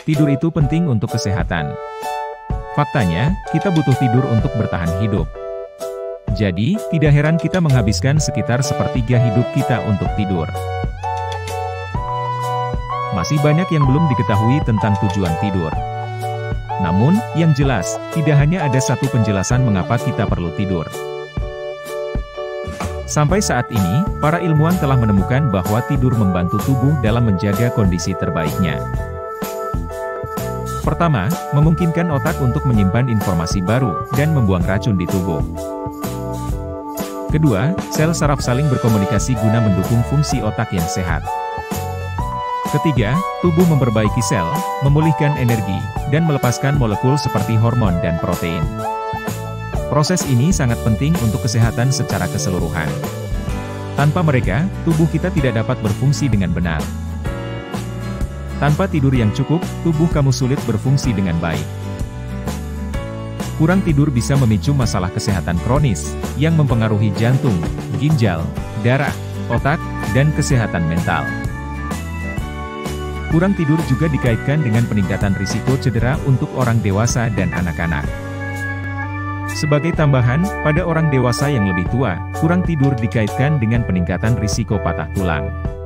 Tidur itu penting untuk kesehatan. Faktanya, kita butuh tidur untuk bertahan hidup. Jadi, tidak heran kita menghabiskan sekitar sepertiga hidup kita untuk tidur. Masih banyak yang belum diketahui tentang tujuan tidur. Namun, yang jelas, tidak hanya ada satu penjelasan mengapa kita perlu tidur. Sampai saat ini, para ilmuwan telah menemukan bahwa tidur membantu tubuh dalam menjaga kondisi terbaiknya. Pertama, memungkinkan otak untuk menyimpan informasi baru, dan membuang racun di tubuh. Kedua, sel saraf saling berkomunikasi guna mendukung fungsi otak yang sehat. Ketiga, tubuh memperbaiki sel, memulihkan energi, dan melepaskan molekul seperti hormon dan protein. Proses ini sangat penting untuk kesehatan secara keseluruhan. Tanpa mereka, tubuh kita tidak dapat berfungsi dengan benar. Tanpa tidur yang cukup, tubuh kamu sulit berfungsi dengan baik. Kurang tidur bisa memicu masalah kesehatan kronis, yang mempengaruhi jantung, ginjal, darah, otak, dan kesehatan mental. Kurang tidur juga dikaitkan dengan peningkatan risiko cedera untuk orang dewasa dan anak-anak. Sebagai tambahan, pada orang dewasa yang lebih tua, kurang tidur dikaitkan dengan peningkatan risiko patah tulang.